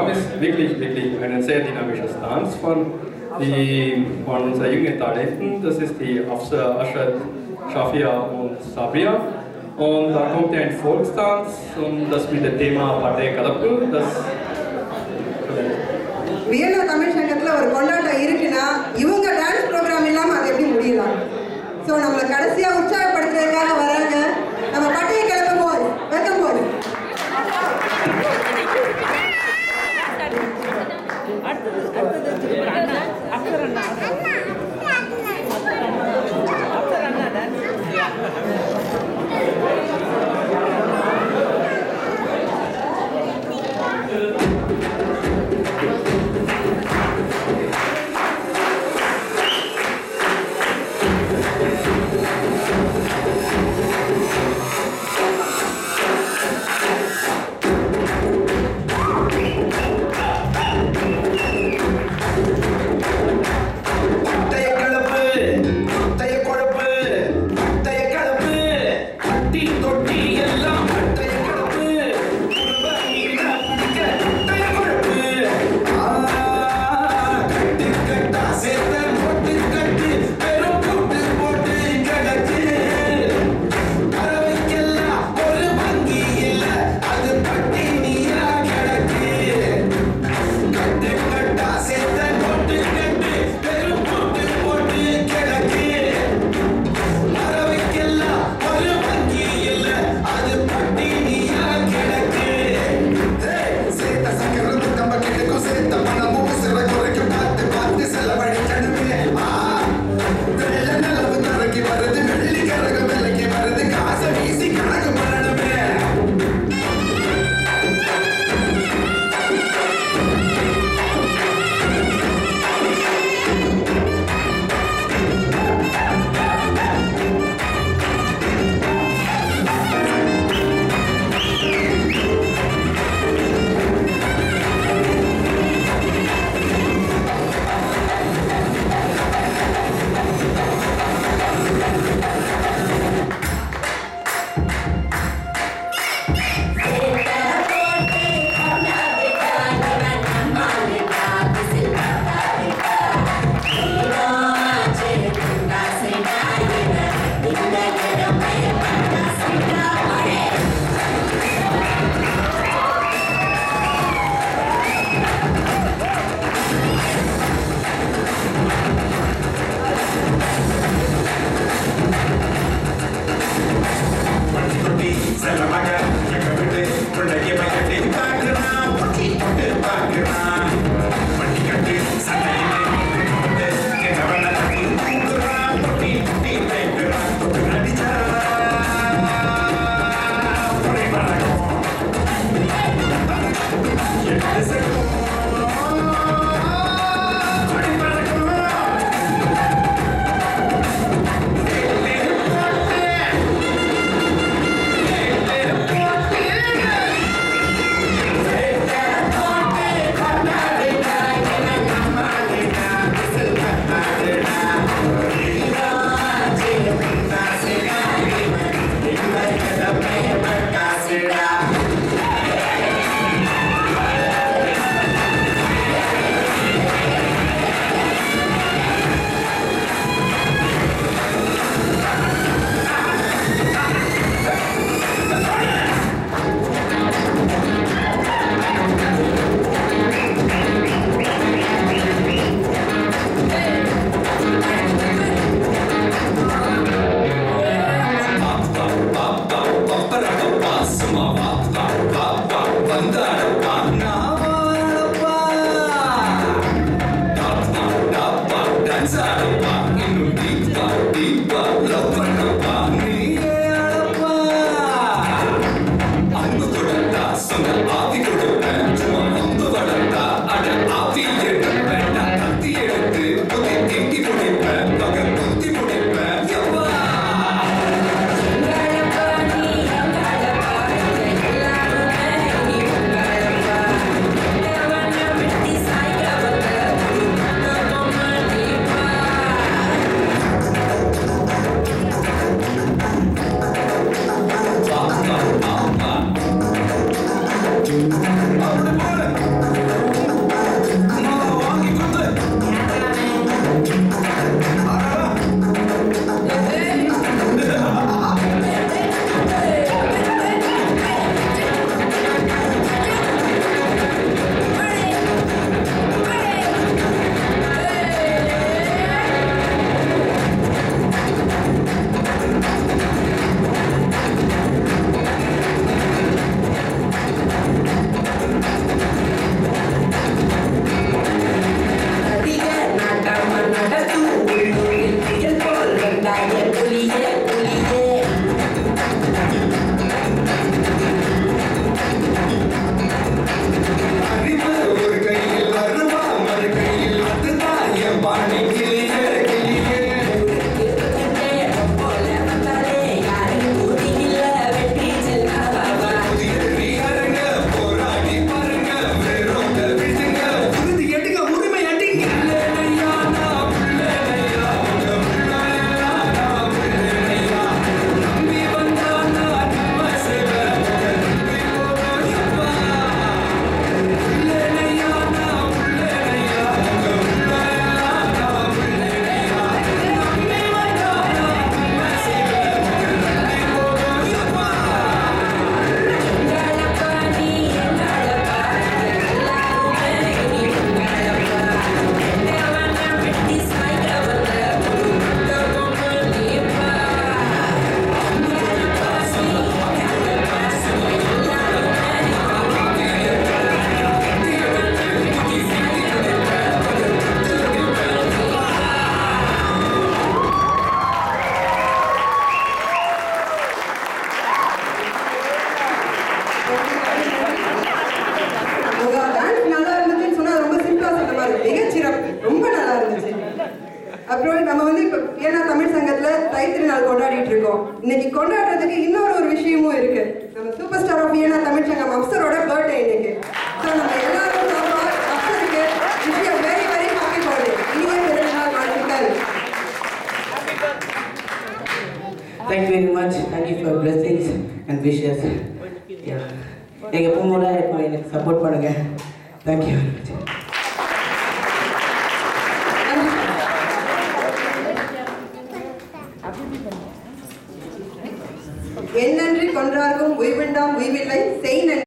Programm ist wirklich ein sehr dynamisches Tanz von unseren jungen Talenten. Das ist die Afsa, Ashad, Shafia und Sabria. Und da kommt ein Volkstanz und das mit dem Thema Partei Kadappu. Vienna Tamil சங்கத்தில் ஒரு கொண்டாட்டம் இருக்குன்னா இவங்க dance program இல்லாமல் அது எப்படி முடியலாம்? So நம்மளை கடைசியாக உற்சாகப்படுத்துறதுக்காக வராங்க. நம்ம பட்டையை கிளப்பும் போது வைக்கும் போது அப்புறம் நம்ம வந்து இப்போ ஏன்னா தமிழ் சங்கத்தில் தைத்திருநாள் கொண்டாடிட்டு இருக்கோம். இன்னைக்கு கொண்டாடுறதுக்கு இன்னொரு விஷயமும் இருக்கு. நம்ம சூப்பர் ஸ்டார் ஆஃப் ஏன்னா தமிழ் சங்கம் அப்சரோட பர்த்டே இன்னைக்கு. ஸோ நம்ம எல்லாரும் அப்சருக்கு wish you very very happy birthday. இனிய பிறந்தநாள் வாழ்த்துக்கள். Thank you very much. Thank you for your blessings and wishes. Yeah. நீங்க எப்பவும் எனக்கு சப்போர்ட் பண்ணுங்க. Thank you very much. என் நன்றி கொன்றார்க்கும் உய்விண்டாம் உய்வில்லை செய் நன்றி.